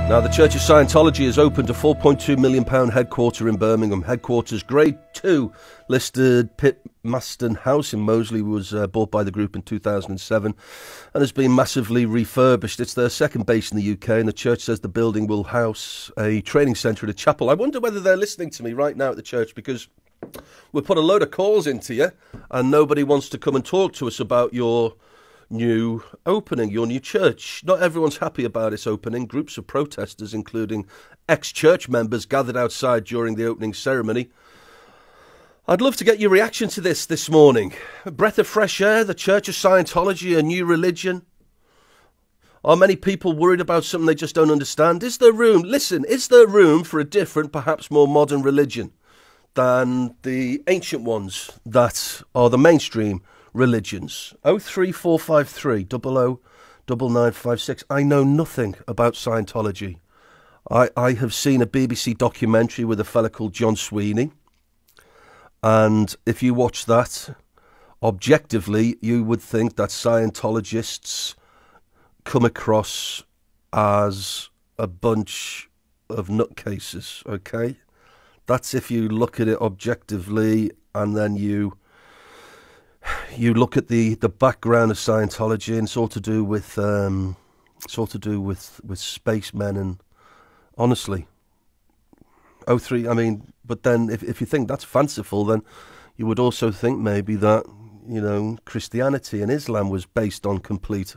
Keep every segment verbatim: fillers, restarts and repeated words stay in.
Now, the Church of Scientology has opened a four point two million pounds headquarter in Birmingham. Headquarters Grade two listed Pitt Maston House in Moseley was uh, bought by the group in two thousand seven and has been massively refurbished. It's their second base in the U K, and the church says the building will house a training centre and a chapel. I wonder whether they're listening to me right now at the church, because we've put a load of calls into you and nobody wants to come and talk to us about your new opening, your new church. Not everyone's happy about its opening. Groups of protesters, including ex-church members, gathered outside during the opening ceremony. I'd love to get your reaction to this this morning. A breath of fresh air, the Church of Scientology, a new religion. Are many people worried about something they just don't understand? Is there room, listen, is there room for a different, perhaps more modern religion than the ancient ones that are the mainstream religions? oh three four five three, double oh, nine nine five six. I know nothing about Scientology. I, I have seen a B B C documentary with a fella called John Sweeney, and if you watch that, objectively, you would think that Scientologists come across as a bunch of nutcases, okay? That's if you look at it objectively, and then you you look at the, the background of Scientology, and it's all to do with um, it's all to do with, with spacemen, and honestly, oh three. I mean, but then if if you think that's fanciful, then you would also think maybe that, you know, Christianity and Islam was based on complete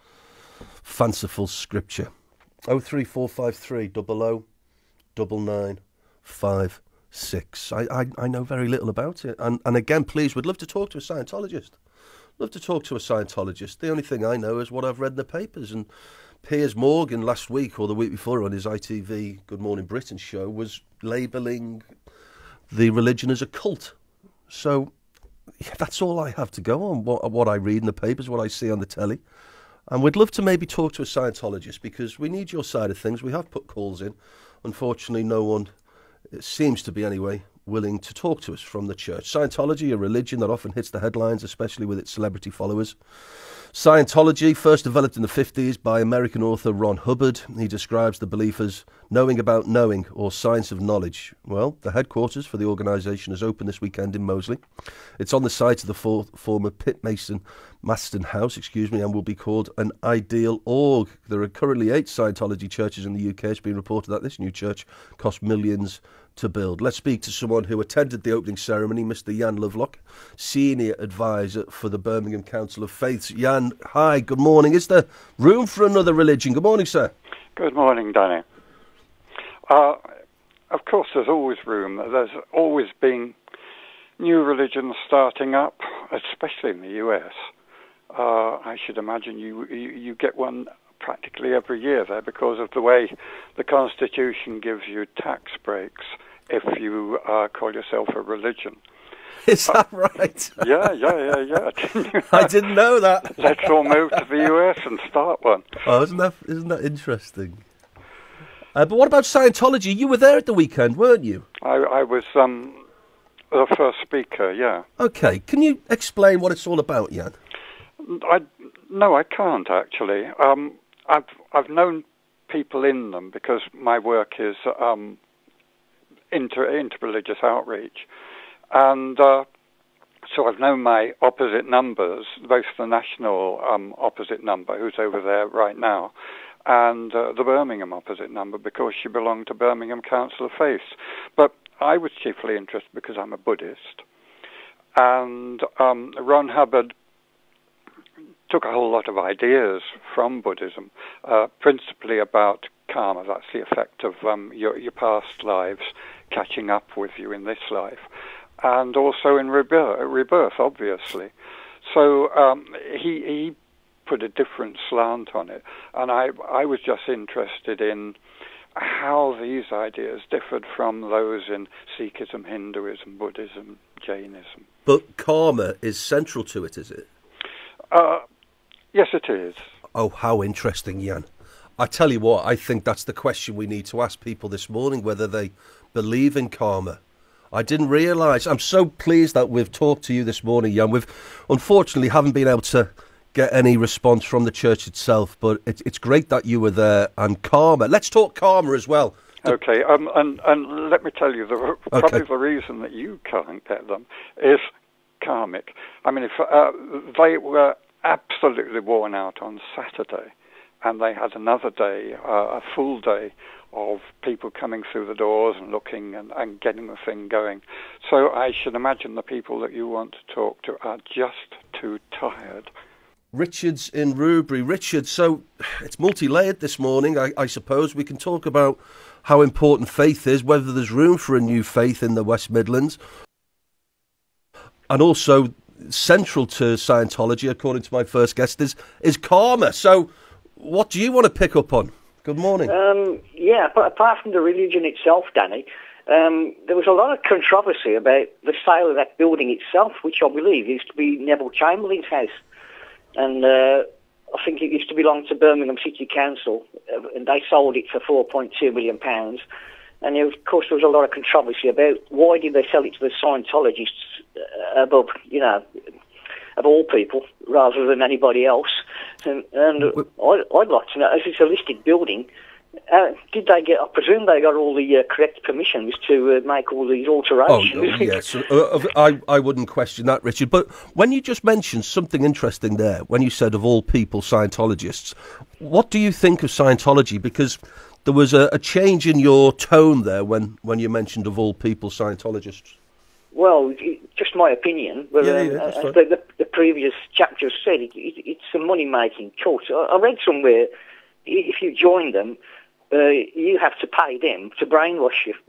fanciful scripture. oh three four five three, double oh, nine nine five six. I, I, I know very little about it. And, and again, please, we'd love to talk to a Scientologist. Love to talk to a Scientologist. The only thing I know is what I've read in the papers. And Piers Morgan last week or the week before on his I T V Good Morning Britain show was labelling the religion as a cult. So yeah, that's all I have to go on, what, what I read in the papers, what I see on the telly. And we'd love to maybe talk to a Scientologist, because we need your side of things. We have put calls in. Unfortunately, no one, it seems to be anyway, willing to talk to us from the church. Scientology, a religion that often hits the headlines, especially with its celebrity followers. Scientology, first developed in the fifties by American author Ron Hubbard. He describes the belief as knowing about knowing, or science of knowledge. Well, the headquarters for the organisation has opened this weekend in Moseley. It's on the site of the for- former Pitt Mason Maston House, excuse me, and will be called an ideal org. There are currently eight Scientology churches in the U K. It's been reported that this new church cost millions to build. Let's speak to someone who attended the opening ceremony, Mister Jan Lovelock, Senior Advisor for the Birmingham Council of Faiths. Jan, hi, good morning. Is there room for another religion? Good morning, sir. Good morning, Danny. Uh, of course, there's always room. There's always been new religions starting up, especially in the U S. Uh, I should imagine you, you you get one practically every year there, because of the way the Constitution gives you tax breaks if you uh, call yourself a religion. Is that uh, right? Yeah, yeah, yeah, yeah. Didn't you know? I didn't know that. Let's all move to the U S and start one. Oh, isn't that isn't that interesting? Uh, but what about Scientology? You were there at the weekend, weren't you? I, I was um, the first speaker, yeah. Okay, can you explain what it's all about, Jan? I, no, I can't actually. Um, I've I've known people in them because my work is um, inter interreligious outreach, and uh, so I've known my opposite numbers, both the national um, opposite number, who's over there right now, and uh, the Birmingham opposite number, because she belonged to Birmingham Council of Faiths. But I was chiefly interested because I'm a Buddhist, and um, Ron Hubbard took a whole lot of ideas from Buddhism, uh, principally about karma. That's the effect of um, your, your past lives catching up with you in this life, and also in rebirth, rebirth obviously. So um, he, he put a different slant on it, and I, I was just interested in how these ideas differed from those in Sikhism, Hinduism, Buddhism, Jainism. But karma is central to it, is it? Uh, yes, it is. Oh, how interesting, Jan. I tell you what, I think that's the question we need to ask people this morning, whether they believe in karma. I didn't realise. I'm so pleased that we've talked to you this morning, Jan. We've unfortunately haven't been able to get any response from the church itself, but it's it's great that you were there. And karma. Let's talk karma as well. Okay, um, and and let me tell you, the, okay. probably the reason that you can't get them is karmic. I mean, if uh, they were absolutely worn out on Saturday, and they had another day, uh, a full day of people coming through the doors and looking and, and getting the thing going. So I should imagine the people that you want to talk to are just too tired. Richard's in Rubery. Richard, so it's multi-layered this morning, I, I suppose. We can talk about how important faith is, whether there's room for a new faith in the West Midlands, and also central to Scientology, according to my first guest, is, is karma. So what do you want to pick up on? Good morning. Um, yeah, but apart from the religion itself, Danny, um, there was a lot of controversy about the sale of that building itself, which I believe used to be Neville Chamberlain's house. And uh, I think it used to belong to Birmingham City Council, uh, and they sold it for four point two million pounds. And there was, of course, there was a lot of controversy about why did they sell it to the Scientologists uh, above, you know, of all people, rather than anybody else. And, and I'd, I'd like to know, as it's a listed building, uh, did they get, I presume they got all the uh, correct permissions to uh, make all these alterations? Oh, yes. uh, I, I wouldn't question that, Richard. But when you just mentioned something interesting there, when you said of all people, Scientologists, what do you think of Scientology? Because there was a, a change in your tone there when, when you mentioned of all people, Scientologists. Well, just my opinion. But, yeah, yeah, um, as the, the, the previous chapter said, it, it, it's a money-making cult. I, I read somewhere, if you join them, uh, you have to pay them to brainwash you.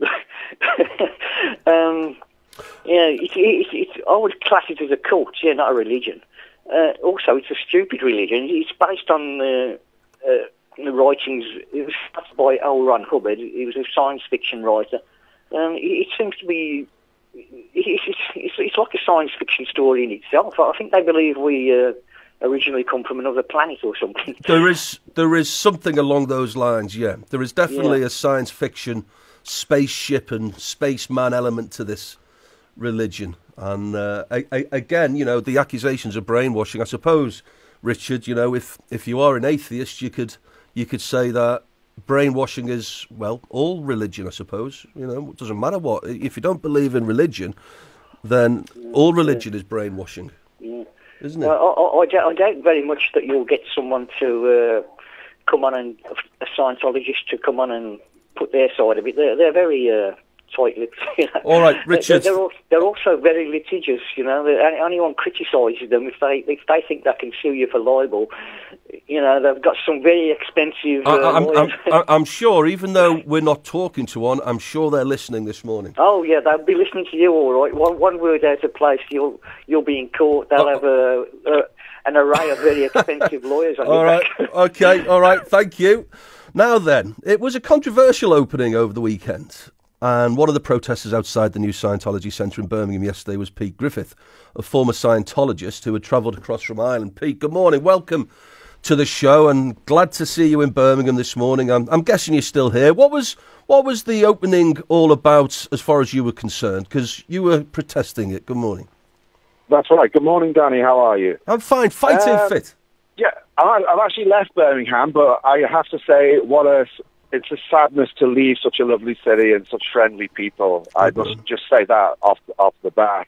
um, yeah, it, it, it, I would class it as a cult, yeah, not a religion. Uh, also, it's a stupid religion. It's based on uh, uh, the writings. It was started by L. Ron Hubbard. He was a science fiction writer. Um, it, it seems to be... It's, it's, it's like a science fiction story in itself. I think they believe we uh, originally come from another planet or something. There is there is something along those lines, yeah. There is definitely yeah. a science fiction spaceship and spaceman element to this religion. And uh, I, I, again, you know, the accusations of brainwashing, I suppose, Richard, you know, if, if you are an atheist, you could you could say that brainwashing is, well, all religion, I suppose. You know, it doesn't matter what. If you don't believe in religion, then all religion is brainwashing, yeah. isn't it? Well, I, I, doubt, I doubt very much that you'll get someone to uh, come on and, a Scientologist to come on and put their side of it. They're, they're very uh, tight-lipped. You know? All right, Richard. They're, they're, also, they're also very litigious, you know. Anyone criticises them, if they if they think they can sue you for libel, you know, they've got some very expensive uh, I, I'm, lawyers. I'm, I'm sure, even though we're not talking to one, I'm sure they're listening this morning. Oh, yeah, they'll be listening to you, all right. One, one word out of place, you'll you'll be in court. They'll oh. have a, a, an array of very expensive lawyers on all your right, back. OK, all right, thank you. Now then, it was a controversial opening over the weekend. And one of the protesters outside the new Scientology Centre in Birmingham yesterday was Pete Griffith, a former Scientologist who had travelled across from Ireland. Pete, good morning. Welcome to the show, and glad to see you in Birmingham this morning. I'm, I'm guessing you're still here. What was what was the opening all about as far as you were concerned? Because you were protesting it. Good morning. That's right. Good morning, Danny. How are you? I'm fine. Fighting um, fit. Yeah, I, I've actually left Birmingham, but I have to say, what a it's a sadness to leave such a lovely city and such friendly people. I must just say that off off the bat.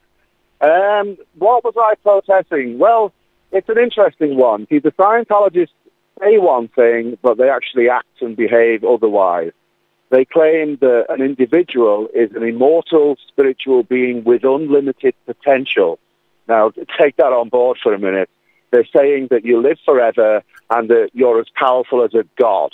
Um, what was I protesting? Well, it's an interesting one. See, the Scientologists say one thing, but they actually act and behave otherwise. They claim that an individual is an immortal spiritual being with unlimited potential. Now, take that on board for a minute. They're saying that you live forever and that you're as powerful as a god.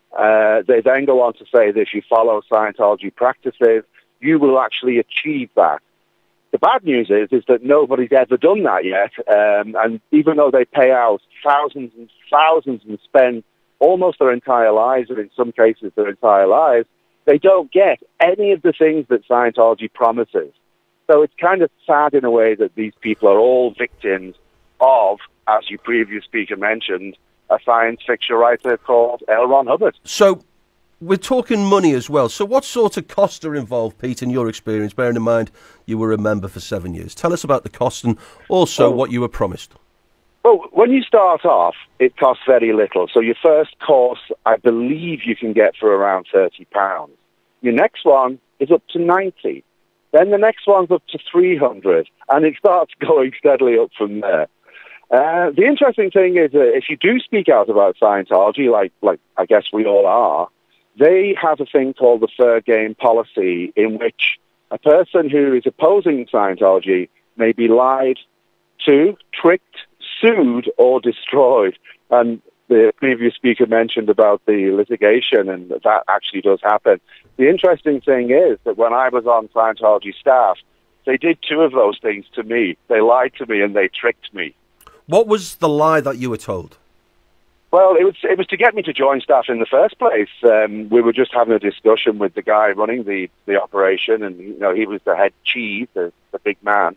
Uh, they then go on to say that if you follow Scientology practices, you will actually achieve that. The bad news is, is that nobody's ever done that yet, um, and even though they pay out thousands and thousands and spend almost their entire lives, or in some cases their entire lives, they don't get any of the things that Scientology promises. So it's kind of sad in a way that these people are all victims of, as your previous speaker mentioned, a science fiction writer called L. Ron Hubbard. So we're talking money as well. So what sort of costs are involved, Pete, in your experience, bearing in mind you were a member for seven years? Tell us about the cost and also oh. what you were promised. Well, when you start off, it costs very little. So your first course, I believe you can get for around thirty pounds. Your next one is up to ninety. Then the next one's up to three hundred, and it starts going steadily up from there. Uh, the interesting thing is that if you do speak out about Scientology, like, like I guess we all are, they have a thing called the fair game policy, in which a person who is opposing Scientology may be lied to, tricked, sued, or destroyed. And the previous speaker mentioned about the litigation, and that actually does happen. The interesting thing is that when I was on Scientology staff, they did two of those things to me. They lied to me and they tricked me. What was the lie that you were told? Well, it was it was to get me to join staff in the first place. Um, we were just having a discussion with the guy running the, the operation, and you know he was the head chief, the, the big man.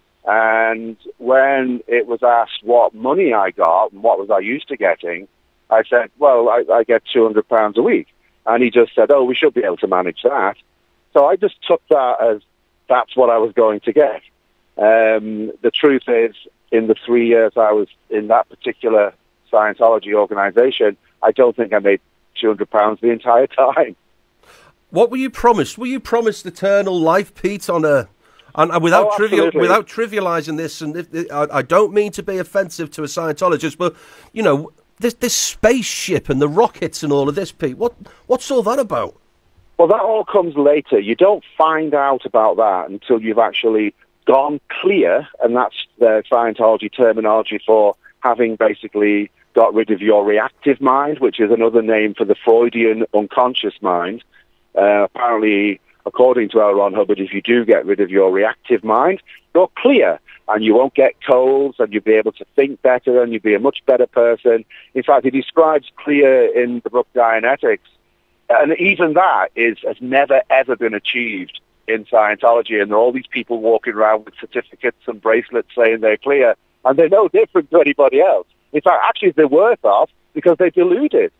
And when it was asked what money I got and what was I used to getting, I said, well, I, I get two hundred pounds a week. And he just said, oh, we should be able to manage that. So I just took that as that's what I was going to get. Um, the truth is, in the three years I was in that particular Scientology organization, I don't think I made two hundred pounds the entire time. What were you promised? Were you promised eternal life, Pete, on a... And, and without, oh, trivial, without trivialising this, and if, if, I, I don't mean to be offensive to a Scientologist, but, you know, this, this spaceship and the rockets and all of this, Pete, what what's all that about? Well, that all comes later. You don't find out about that until you've actually gone clear, and that's the Scientology terminology for having basically got rid of your reactive mind, which is another name for the Freudian unconscious mind. Uh, apparently, according to L. Ron Hubbard, if you do get rid of your reactive mind, you're clear, and you won't get colds, and you'll be able to think better, and you'll be a much better person. In fact, he describes clear in the book Dianetics, and even that is has never, ever been achieved in Scientology, and there are all these people walking around with certificates and bracelets saying they're clear, and they're no different to anybody else. In fact, actually, they're worse off because they're deluded.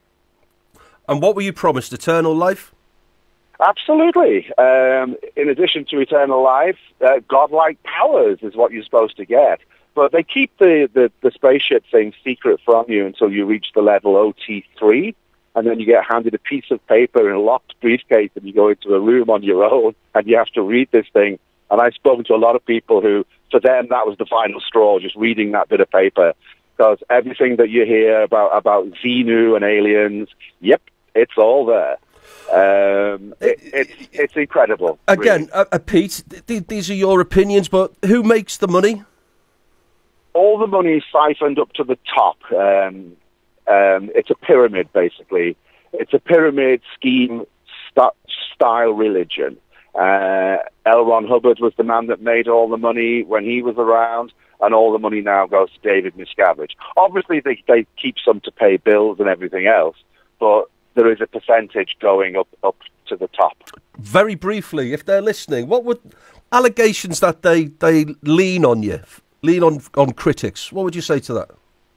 And what were you promised? Eternal life? Absolutely. Um, in addition to eternal life, uh, godlike powers is what you're supposed to get. But they keep the, the, the spaceship thing secret from you until you reach the level O T three, and then you get handed a piece of paper in a locked briefcase, and you go into a room on your own, and you have to read this thing. And I've spoken to a lot of people who, for them, that was the final straw, just reading that bit of paper. Because everything that you hear about, about Xenu and aliens, yep, it's all there. Um, it, it's it's incredible. Again, really. uh, uh, Pete, th- these are your opinions, but who makes the money? All the money is siphoned up to the top. Um, um, it's a pyramid, basically. It's a pyramid scheme st- style religion. Uh, L. Ron Hubbard was the man that made all the money when he was around, and all the money now goes to David Miscavige. Obviously, they, they keep some to pay bills and everything else, but there is a percentage going up, up to the top. Very briefly, if they're listening, what would allegations that they, they lean on you, lean on on critics, what would you say to that?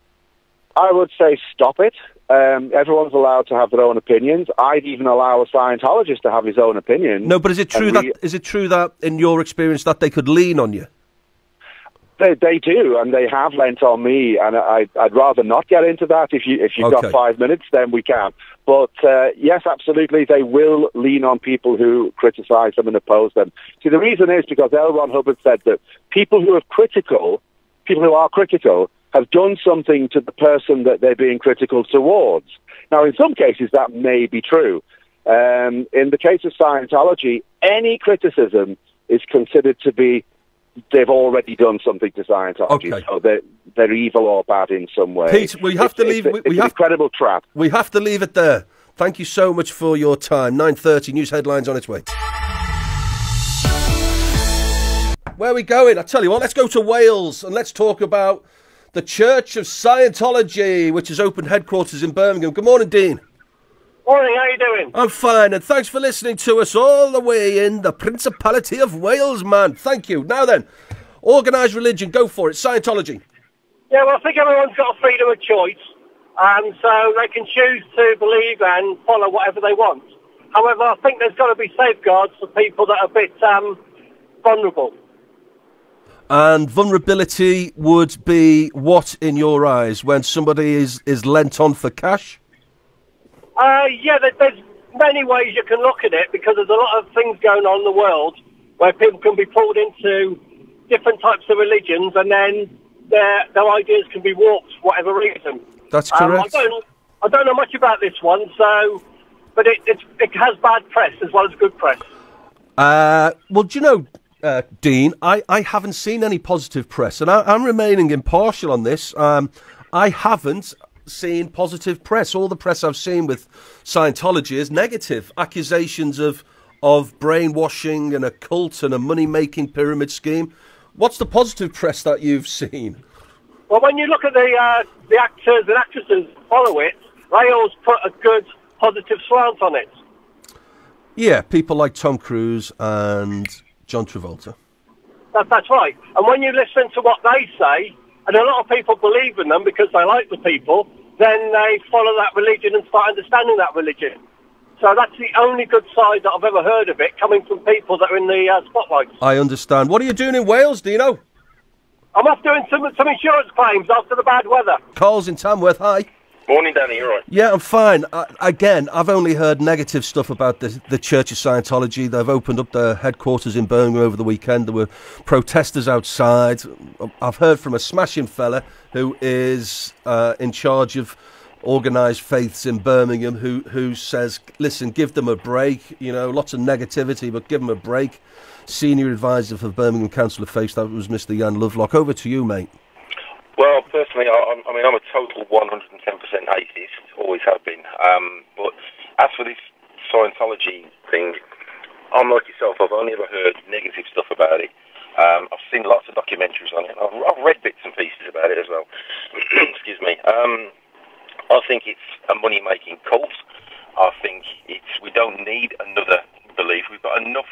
I would say stop it. Um, everyone's allowed to have their own opinions. I'd even allow a Scientologist to have his own opinion. No, but is it true that re- is it true that, in your experience, that they could lean on you? They, they do, and they have lent on me, and I, I'd rather not get into that. If, you, if you've okay. got five minutes, then we can. But uh, yes, absolutely, they will lean on people who criticise them and oppose them. See, the reason is because L. Ron Hubbard said that people who are critical, people who are critical, have done something to the person that they're being critical towards. Now, in some cases, that may be true. Um, in the case of Scientology, any criticism is considered to be they've already done something to Scientology, okay. so they're, they're evil or bad in some way. Pete, we have it's, to leave. It's, we, it's we an have, incredible trap. We have to leave it there. Thank you so much for your time. nine thirty, news headlines on its way. Where are we going? I tell you what, let's go to Wales and let's talk about the Church of Scientology, which has opened headquarters in Birmingham. Good morning, Dean. Morning, how you doing? I'm fine, and thanks for listening to us all the way in the Principality of Wales, man. Thank you. Now then, organised religion, go for it. Scientology. Yeah, well, I think everyone's got a freedom of choice, and so they can choose to believe and follow whatever they want. However, I think there's got to be safeguards for people that are a bit um, vulnerable. And vulnerability would be what in your eyes when somebody is, is lent on for cash? Uh, yeah, there, there's many ways you can look at it, because there's a lot of things going on in the world where people can be pulled into different types of religions, and then their their ideas can be warped for whatever reason. That's correct. Um, I don't I don't know much about this one, so but it it's, it has bad press as well as good press. Uh, well, do you know, uh, Dean, I, I haven't seen any positive press, and I, I'm remaining impartial on this. Um, I haven't seen positive press. All the press I've seen with Scientology is negative. Accusations of of brainwashing and a cult and a money-making pyramid scheme. What's the positive press that you've seen? Well, when you look at the uh, the actors and actresses who follow it, they always put a good, positive slant on it. Yeah, people like Tom Cruise and John Travolta. That, that's right. And when you listen to what they say, and a lot of people believe in them because they like the people, then they follow that religion and start understanding that religion. So that's the only good side that I've ever heard of it, coming from people that are in the uh, spotlight. I understand. What are you doing in Wales, Dino? I'm off doing some some insurance claims after the bad weather. Carl's in Tamworth, hi. Morning, Danny, you all right? Yeah, I'm fine. I, again, I've only heard negative stuff about the, the Church of Scientology. They've opened up their headquarters in Birmingham over the weekend. There were protesters outside. I've heard from a smashing fella who is uh, in charge of organised faiths in Birmingham who, who says, listen, give them a break. You know, lots of negativity, but give them a break. Senior advisor for Birmingham Council of Faith, that was Mister Jan Lovelock. Over to you, mate. Well, personally, I, I mean, I'm a total one hundred ten percent atheist, always have been. Um, but as for this Scientology thing, I'm like yourself, I've only ever heard negative stuff about it. Um, I've seen lots of documentaries on it. I've, I've read bits and pieces about it as well. Excuse me. Um, I think it's a money-making cult. I think it's we don't need another belief. We've got enough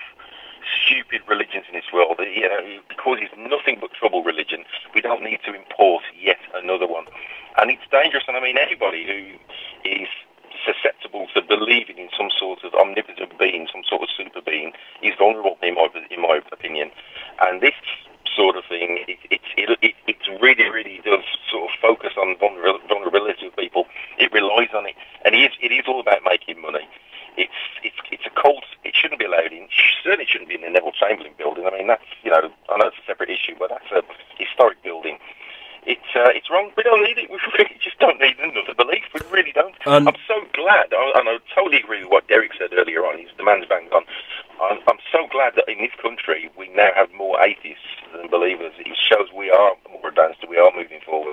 stupid religions in this world. You know, it causes nothing but trouble, religion. We don't need to import yet another one. And it's dangerous, and I mean anybody who is susceptible to believing in some sort of omnipotent being, some sort of super being, is vulnerable, in my, in my opinion. And this sort of thing, it, it, it, it, it really, really does sort of focus on vulnerability of people. It relies on it, and it is, it is all about making money. It's it's it's a cult. It shouldn't be allowed in. Certainly shouldn't be in the Neville Chamberlain building. I mean, that's, you know, I know it's a separate issue, but that's a historic building. It's uh, it's wrong. We don't need it. We really just don't need another belief. We really don't. Um, I'm so glad, and I totally agree with what Derek said earlier on. He's the man's bang on. I'm, I'm so glad that in this country we now have more atheists than believers. It shows we are more advanced and we are moving forward.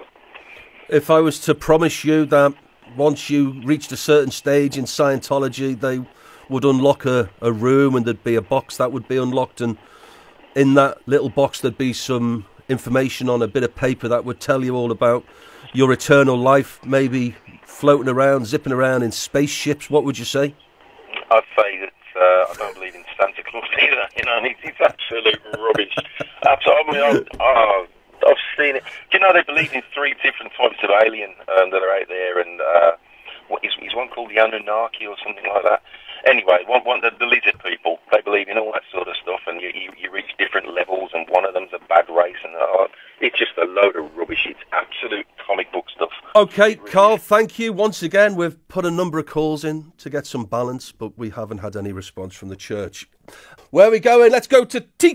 If I was to promise you that once you reached a certain stage in Scientology, they would unlock a, a room and there'd be a box that would be unlocked, and in that little box there'd be some information on a bit of paper that would tell you all about your eternal life, maybe floating around, zipping around in spaceships, what would you say? I'd say that uh, I don't believe in Santa Claus either. You know, it's, it's absolute rubbish. Absolutely. I mean, I, I've seen it. Do you know they believe in three different types of alien um, that are out there, and uh, what is, is one called the Anunnaki or something like that? Anyway, one, one the, the lizard people, they believe in all that sort of stuff, and you, you, you reach different levels, and one of them's a bad race, and uh, it's just a load of rubbish. It's absolute comic book stuff. Okay, really. Carl, thank you once again. We've put a number of calls in to get some balance, but we haven't had any response from the church. Where are we going? Let's go to T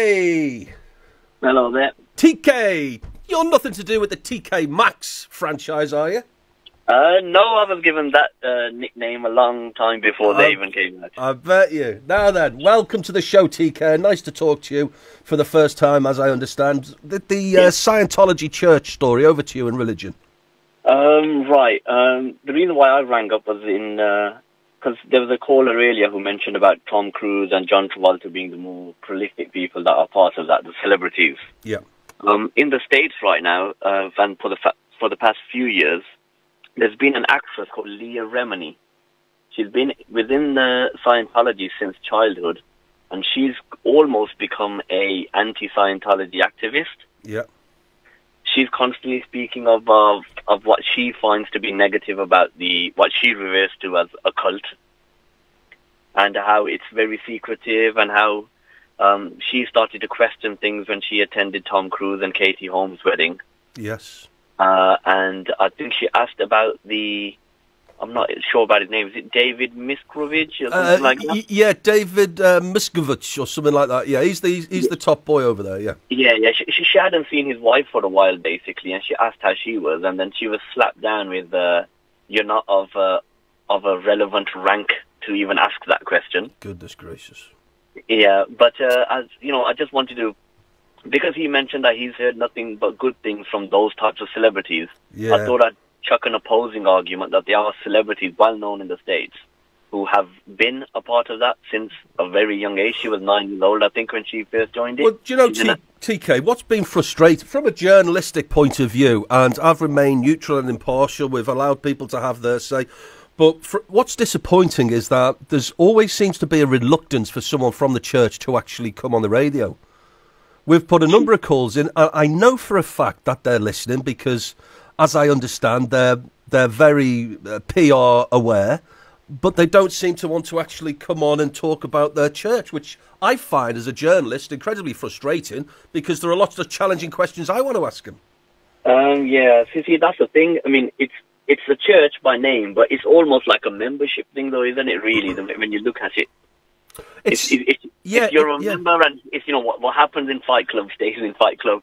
K. Hello there. T K, you're nothing to do with the T K Maxx franchise, are you? Uh, no, I was given that uh, nickname a long time before they I, even came out. I bet you. Now then, welcome to the show, T K. Nice to talk to you for the first time, as I understand. The, the uh, yeah. Scientology church story, over to you in religion. Um, right. Um, the reason why I rang up was in... Because uh, there was a caller earlier who mentioned about Tom Cruise and John Travolta being the more prolific people that are part of that, the celebrities. Yeah. Um, in the States right now, uh, and for the fa- for the past few years, there's been an actress called Leah Remini. She's been within the Scientology since childhood, and she's almost become a anti-Scientology activist. Yeah. She's constantly speaking of, of of what she finds to be negative about the what she refers to as a cult, and how it's very secretive, and how Um, she started to question things when she attended Tom Cruise and Katie Holmes' wedding. Yes. Uh, and I think she asked about the, I'm not sure about his name, is it David Miscavige or something Uh, like that? y- yeah, David uh, Miscavige or something like that. Yeah, he's the he's the top boy over there. Yeah. Yeah, yeah. She, she, she hadn't seen his wife for a while, basically, and she asked how she was, and then she was slapped down with, uh, you're not of, uh, of a relevant rank to even ask that question. Goodness gracious. Yeah, but uh, as you know, I just wanted to, because he mentioned that he's heard nothing but good things from those types of celebrities. Yeah. I thought I'd chuck an opposing argument that there are celebrities well known in the States who have been a part of that since a very young age. She was nine years old, I think, when she first joined it. Well, do you know, She's in T- a- TK, what's been frustrating from a journalistic point of view, and I've remained neutral and impartial, we've allowed people to have their say, but for, what's disappointing is that there's always seems to be a reluctance for someone from the church to actually come on the radio. We've put a number of calls in. I, I know for a fact that they're listening because, as I understand, they're, they're very uh, P R aware, but they don't seem to want to actually come on and talk about their church, which I find as a journalist incredibly frustrating because there are lots of challenging questions I want to ask them. Um, yeah, see, see, that's the thing. I mean, it's it's a church by name, but it's almost like a membership thing, though, isn't it, really, the- when you look at it? It's, If, if, if, yeah, if you're it- a yeah. member and, if you know, what, what happens in Fight Club stays in Fight Club.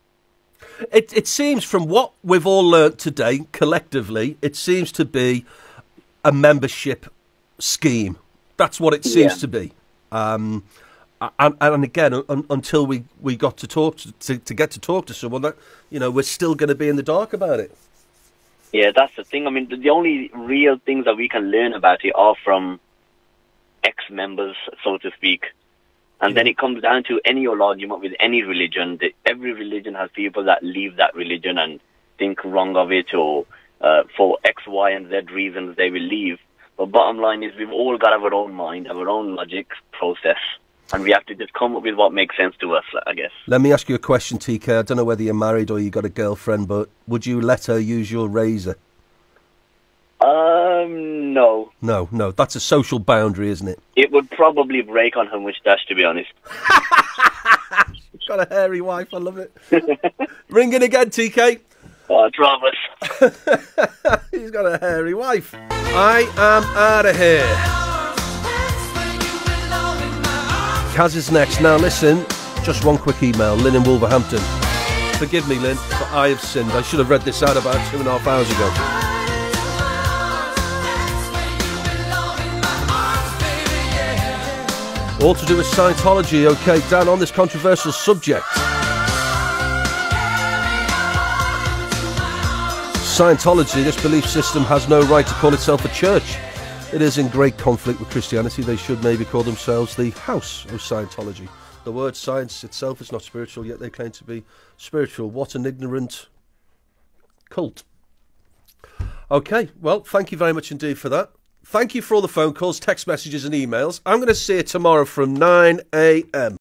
It, it seems from what we've all learnt today, collectively, it seems to be a membership scheme. That's what it seems Yeah. to be. Um, and, and again, un, until we, we got to talk to, to, to get to talk to someone, that you know, we're still going to be in the dark about it. Yeah, that's the thing. I mean, the, the only real things that we can learn about it are from ex-members, so to speak. And Yeah. then it comes down to any old argument with any religion. That every religion has people that leave that religion and think wrong of it, or uh, for X, Y, and Z reasons they will leave. But bottom line is we've all got our own mind, our own logic process, and we have to just come up with what makes sense to us, I guess. Let me ask you a question, T K. I don't know whether you're married or you got a girlfriend, but would you let her use your razor? Um, no. No, no. That's a social boundary, isn't it? It would probably break on her moustache, to be honest. Got a hairy wife. I love it. Ringing again, T K. Oh, Travis. He's got a hairy wife. I am out of here. Kaz is next. Now listen, just one quick email. Lynn in Wolverhampton. Forgive me, Lynn, but I have sinned. I should have read this out about two and a half hours ago. All to do with Scientology. Okay, Dan, on this controversial subject. Scientology, this belief system, has no right to call itself a church. It is in great conflict with Christianity. They should maybe call themselves the House of Scientology. The word science itself is not spiritual, yet they claim to be spiritual. What an ignorant cult. Okay, well, thank you very much indeed for that. Thank you for all the phone calls, text messages and emails. I'm going to see you tomorrow from nine a.m.